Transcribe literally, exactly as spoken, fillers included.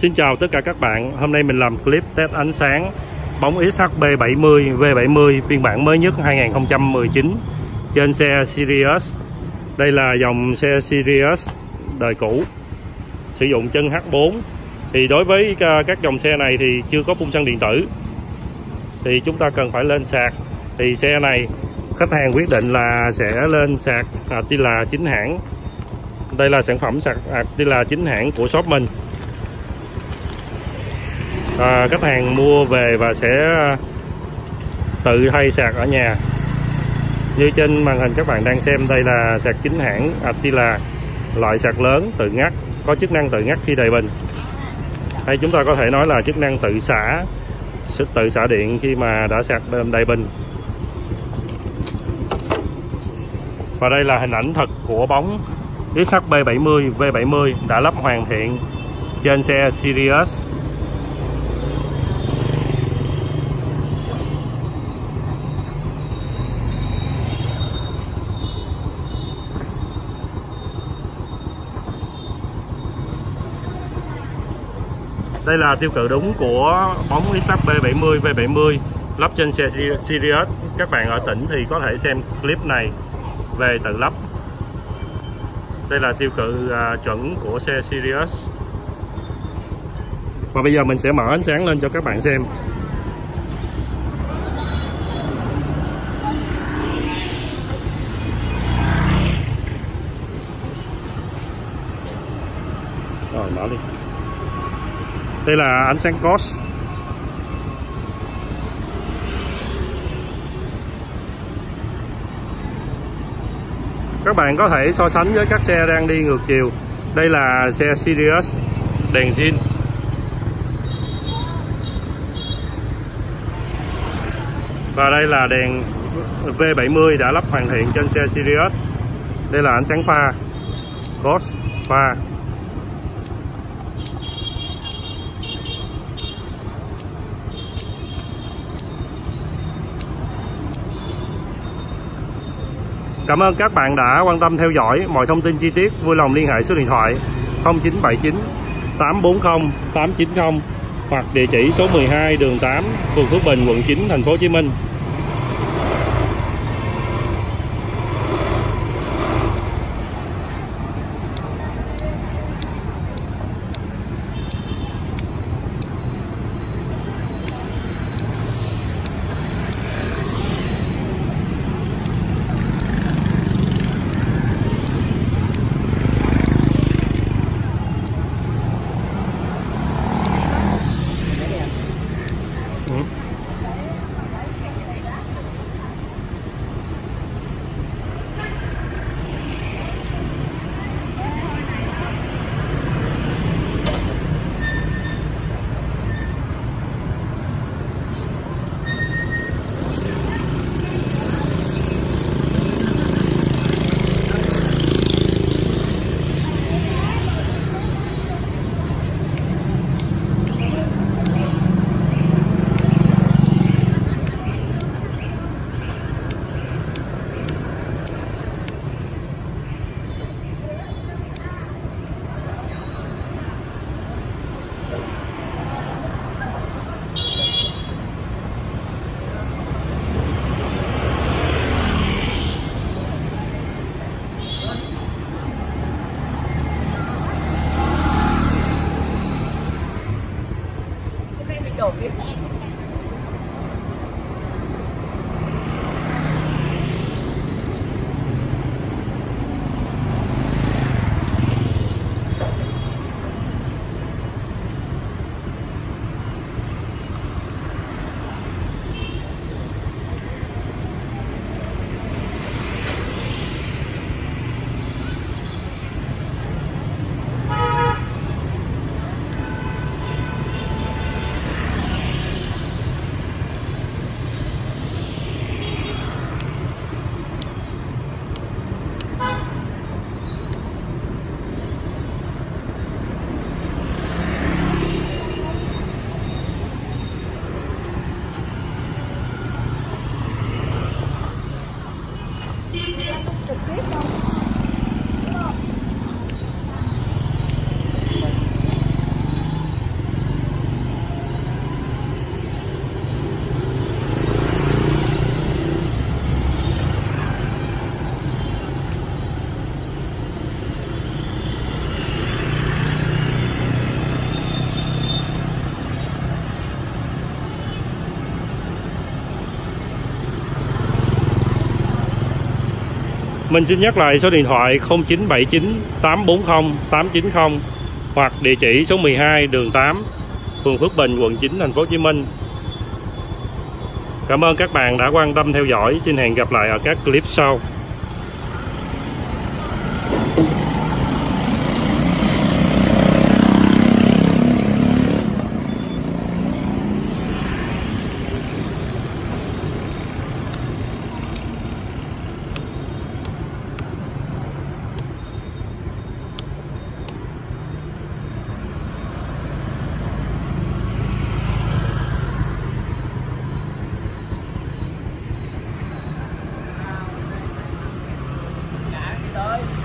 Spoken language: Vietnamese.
Xin chào tất cả các bạn. Hôm nay mình làm clip test ánh sáng bóng ích hát bê bảy mươi V bảy mươi phiên bản mới nhất hai nghìn không trăm mười chín trên xe Sirius. Đây là dòng xe Sirius đời cũ sử dụng chân H bốn. Thì đối với các dòng xe này thì chưa có phun xăng điện tử, thì chúng ta cần phải lên sạc. Thì xe này khách hàng quyết định là sẽ lên sạc Attila chính hãng. Đây là sản phẩm sạc Attila chính hãng của shop mình. À, khách hàng mua về và sẽ tự thay sạc ở nhà. Như trên màn hình các bạn đang xem, đây là sạc chính hãng Attila, loại sạc lớn tự ngắt, có chức năng tự ngắt khi đầy bình, hay chúng ta có thể nói là chức năng tự xả tự xả điện khi mà đã sạc đầy bình. Và đây là hình ảnh thật của bóng ích hát bê bảy mươi V bảy mươi đã lắp hoàn thiện trên xe Sirius. Đây là tiêu cự đúng của bóng ích hát bê bảy mươi V bảy mươi lắp trên xe Sirius. Các bạn ở tỉnh thì có thể xem clip này về tự lắp. Đây là tiêu cự à, chuẩn của xe Sirius. Và bây giờ mình sẽ mở ánh sáng lên cho các bạn xem. Rồi, mở đi. Đây là ánh sáng cos. Các bạn có thể so sánh với các xe đang đi ngược chiều. Đây là xe Sirius đèn zin. Và đây là đèn V bảy mươi đã lắp hoàn thiện trên xe Sirius. Đây là ánh sáng pha cos pha. Cảm ơn các bạn đã quan tâm theo dõi. Mọi thông tin chi tiết vui lòng liên hệ số điện thoại không chín bảy chín tám bốn không tám chín không hoặc địa chỉ số mười hai đường tám, phường Phước Bình, quận chín, thành phố Hồ Chí Minh. Mình xin nhắc lại số điện thoại không chín bảy chín tám bốn không tám chín không hoặc địa chỉ số mười hai đường tám, phường Phước Bình, quận chín, thành phố Hồ Chí Minh. Cảm ơn các bạn đã quan tâm theo dõi. Xin hẹn gặp lại ở các clip sau. Tới